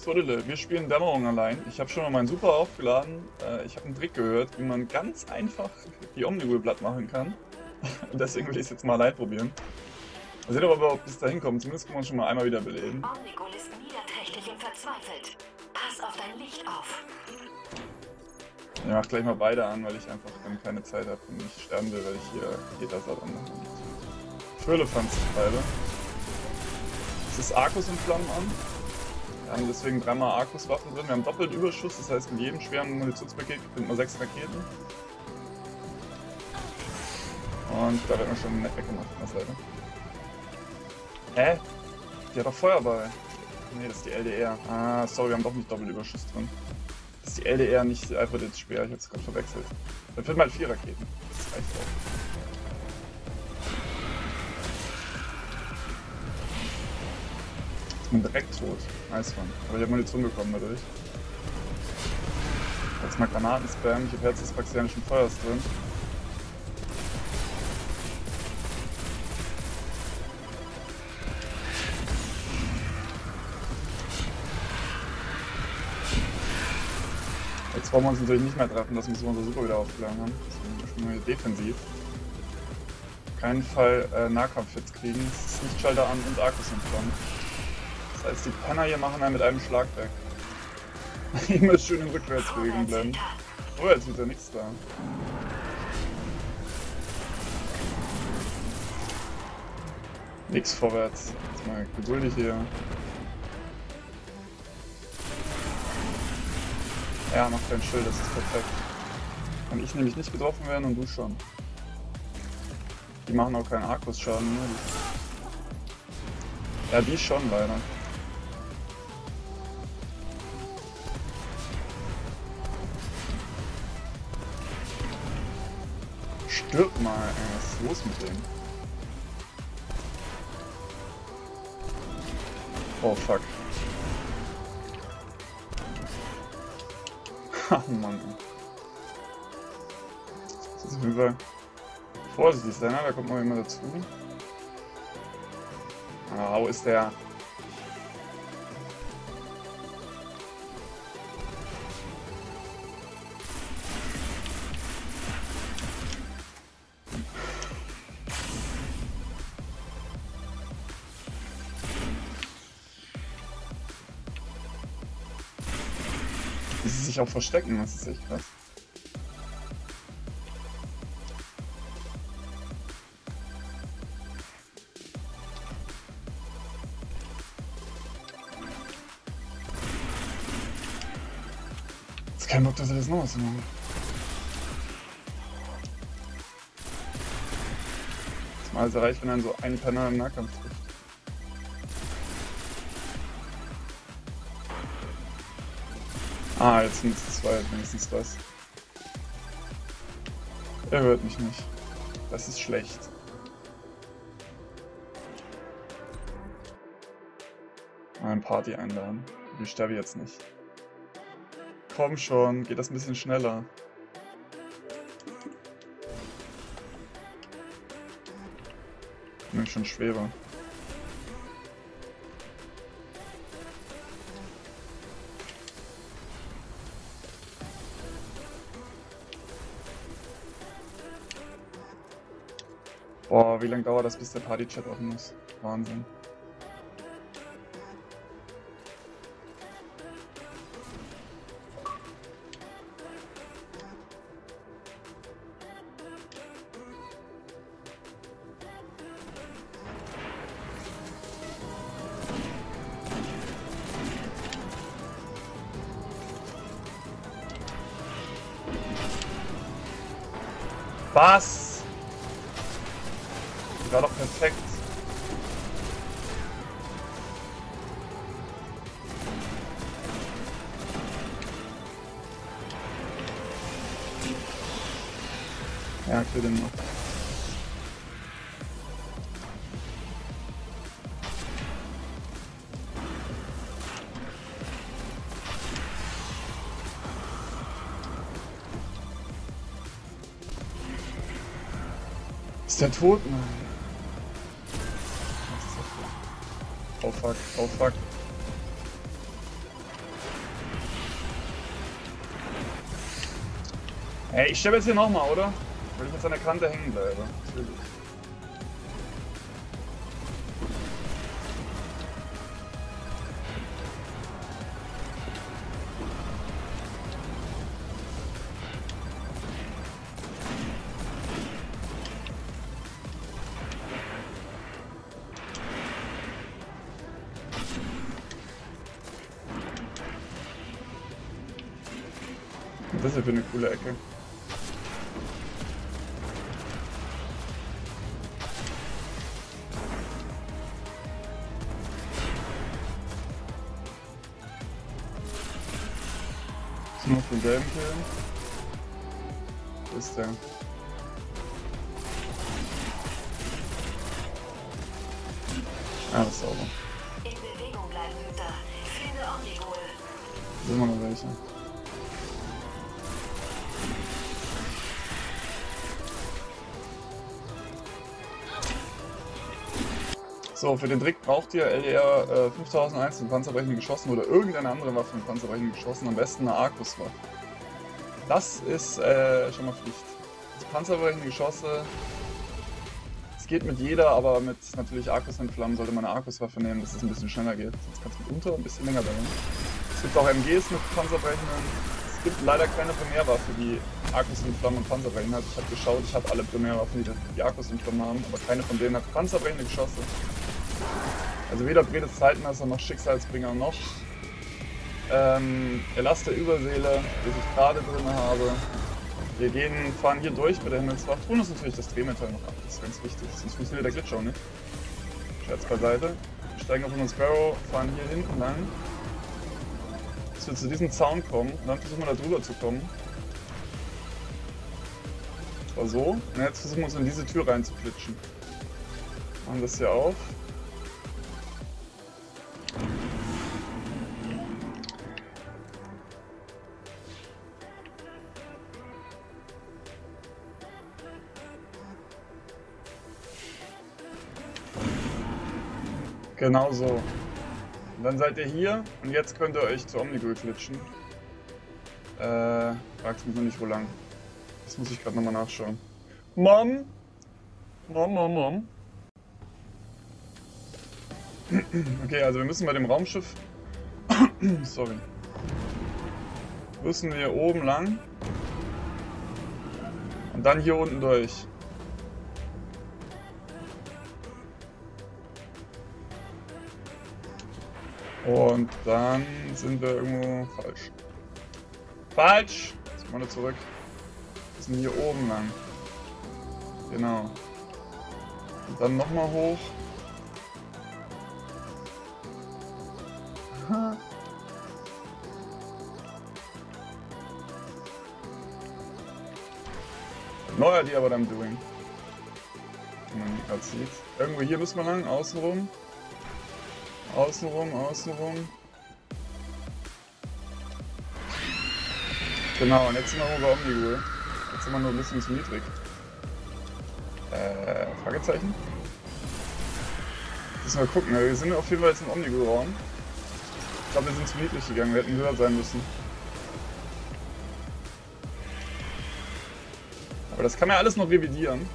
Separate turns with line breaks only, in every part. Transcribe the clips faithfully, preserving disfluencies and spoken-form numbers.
Todele, wir spielen Dämmerung allein. Ich habe schon mal meinen Super aufgeladen. Äh, ich habe einen Trick gehört, wie man ganz einfach die Omnigul platt machen kann. Und deswegen will ich es jetzt mal allein probieren. Mal sehen, ob wir überhaupt bis dahin kommen. Zumindest können wir uns schon mal einmal wieder beleben.
Omnigul ist niederträchtig und verzweifelt. Pass auf dein Licht auf.
Ich mach gleich mal beide an, weil ich einfach dann keine Zeit habe und nicht sterben will, weil ich hier Hetasat anmache. Firlefanz beide. Es ist Arcus in Flammen an. Wir haben deswegen dreimal Arcus-Waffen drin. Wir haben doppelten Überschuss, das heißt mit jedem schweren Munitionspaket sind nur sechs Raketen. Und da wird man schon nett weggemacht von der Seite. Hä? Die hat doch Feuerball. Ne, das ist die L D R. Ah, sorry, wir haben doch nicht Doppelüberschuss drin. Das ist die L D R, nicht einfach den Speer. Ich hab's gerade verwechselt. Dann finden wir halt vier Raketen. Das reicht auch. Ich bin direkt tot. Nice one. Aber ich habe Munition bekommen dadurch. Jetzt mal Granaten spammen. Ich habe Herz des Praxianischen Feuers drin. Jetzt wollen wir uns natürlich nicht mehr treffen, dass wir unser Super wieder aufgeladen haben. Deswegen spielen wir hier defensiv. Auf keinen Fall äh, Nahkampf jetzt kriegen. Es ist Lichtschalter an und Arcus in Flammen. Das heißt, die Penner hier machen wir mit einem Schlag weg. Immer schön in Rückwärtsbewegung bleiben. Oh, jetzt wird ja nichts da. Nix vorwärts. Jetzt mal geduldig hier. Ja, mach dein Schild, das ist perfekt. Kann ich nämlich nicht getroffen werden und du schon. Die machen auch keinen Arcus-Schaden, ne? Ja, die schon leider. Stirb mal, ey, was ist los mit dem? Oh fuck. Oh Mann. Das ist auf jeden Fall vorsichtig sein, ne? Da kommt noch jemand dazu. Ah, wo ist der? Wie sie sich auch verstecken, das ist echt krass. Jetzt kein Bock, dass er das noch was machen. Das Mal ist erreicht, wenn er so einen Penner im Nahkampf trifft. Ah, jetzt sind es zwei, wenigstens was. Er hört mich nicht. Das ist schlecht. Mal ein Party einladen. Ich sterbe jetzt nicht. Komm schon, geht das ein bisschen schneller. Nämlich schon schwerer. Boah, wie lange dauert das, bis der Party-Chat offen ist? Wahnsinn. Was? Die war doch perfekt. Ja, kill den noch. Ist der tot? Nein. Oh fuck, oh fuck. Ey, ich sterbe jetzt hier nochmal, oder? Weil ich jetzt an der Kante hängen bleibe. Natürlich. Das ist ja für eine coole Ecke. Ist nur auf den gelben killen. Wo ist der? Ah, das ist sauber.
In Bewegung bleiben, Hüter. Finde Omnigul.
Da sind wir noch welche. So, für den Trick braucht ihr L D R äh, fünftausendeins mit panzerbrechenden Geschossen oder irgendeine andere Waffe mit panzerbrechenden Geschossen, am besten eine Arcus-Waffe. Das ist äh, schon mal Pflicht. Das panzerbrechende Geschosse, es geht mit jeder, aber mit natürlich Arcus in Flammen sollte man eine Arcus-Waffe nehmen, dass es ein bisschen schneller geht. Sonst kann es mitunter ein bisschen länger dauern. Es gibt auch M Gs mit panzerbrechenden. Es gibt leider keine Primärwaffe, die Arcus in Flammen und Panzerbrechen hat. Ich habe geschaut, ich habe alle Primärwaffen, die die Arcus in Flammen haben, aber keine von denen hat panzerbrechende Geschosse. Also weder Bredes Zeitmesser noch Schicksalsbringer noch ähm, Erlass der Überseele, das ich gerade drin habe. Wir gehen, fahren hier durch bei der Himmelswacht, holen uns natürlich das Drehmetall noch ab, das ist ganz wichtig, sonst funktioniert der Glitch auch nicht. Scherz beiseite. Wir steigen auf unseren Sparrow, fahren hier hinten lang, bis wir zu diesem Zaun kommen und dann versuchen wir da drüber zu kommen. Das war so. Und jetzt versuchen wir uns in diese Tür reinzuklitschen. Machen das hier auf. Genau so. Und dann seid ihr hier und jetzt könnt ihr euch zu Omnigul klitschen. Äh, fragt mich noch nicht wo lang. Das muss ich gerade nochmal nachschauen. Mom! Mom, Mom, Mom. Okay, also wir müssen bei dem Raumschiff... Sorry. Müssen wir oben lang. Und dann hier unten durch. Und dann sind wir irgendwo falsch. Falsch! Jetzt kommen wir zurück. Wir sind hier oben lang. Genau. Und dann nochmal hoch. Neuer die aber dann doing. Wenn man die gerade sieht. Irgendwo hier müssen wir lang, außenrum. Außenrum, außenrum. Genau, und jetzt sind wir über Omnigul. Jetzt sind wir nur ein bisschen zu niedrig. Äh, Fragezeichen? Müssen wir gucken, wir sind auf jeden Fall jetzt im Omnigul-Raum. Ich glaube, wir sind zu niedrig gegangen, wir hätten höher sein müssen. Aber das kann man ja alles noch revidieren.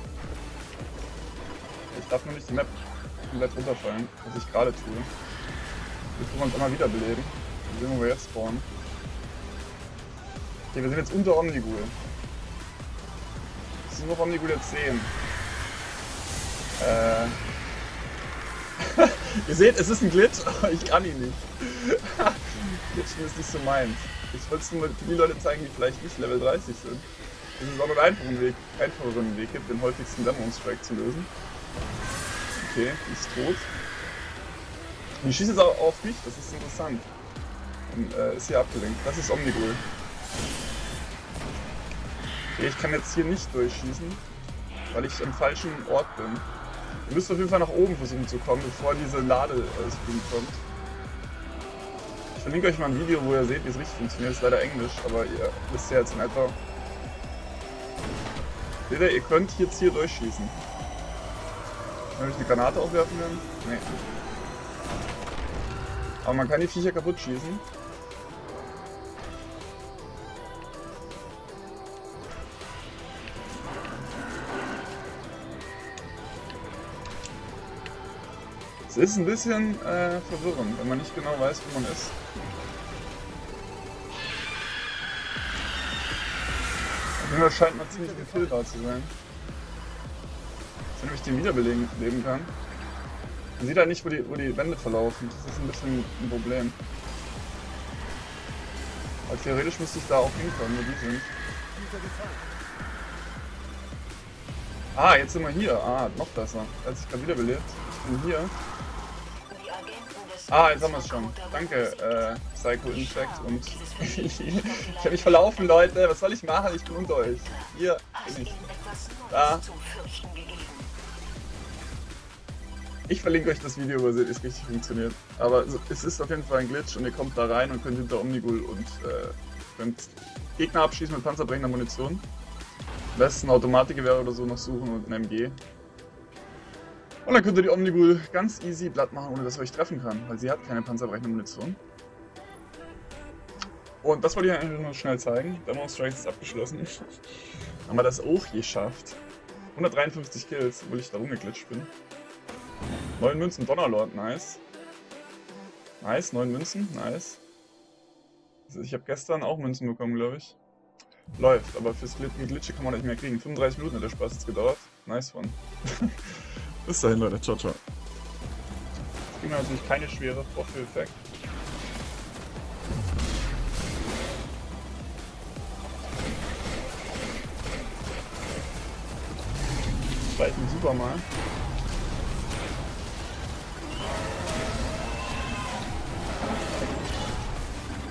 Ich darf nur nicht die Map komplett runterfallen, was ich gerade tue. Wir tun uns immer wieder beleben. Wir sehen, wo wir jetzt spawnen. Okay, wir sind jetzt unter Omnigul. Das ist noch Omnigul jetzt zehn. Äh. Ihr seht, es ist ein Glitch, aber ich kann ihn nicht. Glitchen ist nicht so meins. Ich wollte es nur für die Leute zeigen, die vielleicht nicht Level dreißig sind. Dass es auch noch einen einfachen Weg, einfacheren Weg gibt, den häufigsten Dämmerungsstrike zu lösen. Okay, die ist tot. Und die schießt jetzt auch auf mich, das ist interessant. Und äh, ist hier abgelenkt. Das ist Omnigul. Okay, ich kann jetzt hier nicht durchschießen, weil ich am falschen Ort bin. Ihr müsst auf jeden Fall nach oben versuchen zu kommen, bevor diese Ladescreen kommt. Ich verlinke euch mal ein Video, wo ihr seht, wie es richtig funktioniert. Das ist leider Englisch, aber ihr wisst ja jetzt in etwa. Seht ihr, ihr könnt jetzt hier durchschießen. Kann ich eine Granate aufwerfen können? Nee. Aber man kann die Viecher kaputt schießen. Es ist ein bisschen äh, verwirrend, wenn man nicht genau weiß, wo man ist. Auf jeden Fall scheint man ziemlich gekillt zu sein. Wenn ich den wiederbeleben leben kann. Man sieht halt nicht, wo die, wo die Wände verlaufen. Das ist ein bisschen ein Problem. Aber theoretisch müsste ich da auch hinkommen, wo die sind. Ah, jetzt sind wir hier. Ah, noch besser. Er hat sich gerade wiederbelebt. Ich bin hier. Ah, jetzt haben wir es schon. Danke, äh, Psycho Infect und ich habe mich verlaufen, Leute. Was soll ich machen? Ich bin unter euch. Hier bin ich. Da. Ich verlinke euch das Video, wo ihr seht, wie es richtig funktioniert. Aber es ist auf jeden Fall ein Glitch und ihr kommt da rein und könnt hinter Omnigul und äh, könnt Gegner abschießen mit panzerbrechender Munition. Am besten ein Automatikgewehr oder so noch suchen und ein M G. Und dann könnt ihr die Omnigul ganz easy platt machen, ohne dass ihr euch treffen kann, weil sie hat keine panzerbrechende Munition. Und das wollte ich eigentlich nur schnell zeigen. Demon Strikes ist abgeschlossen. Haben wir das auch geschafft. hundertdreiundfünfzig Kills, obwohl ich da rumgeglitscht bin. neun Münzen, Donnerlord, nice. Nice, neun Münzen, nice. Also ich habe gestern auch Münzen bekommen, glaube ich. Läuft, aber fürs Glitsche kann man nicht mehr kriegen. fünfunddreißig Minuten hat der Spaß jetzt gedauert. Nice one. Bis dahin, Leute. Ciao, ciao. Das ging natürlich keine schwere Profil-Effekt. Vielleicht ein Super mal.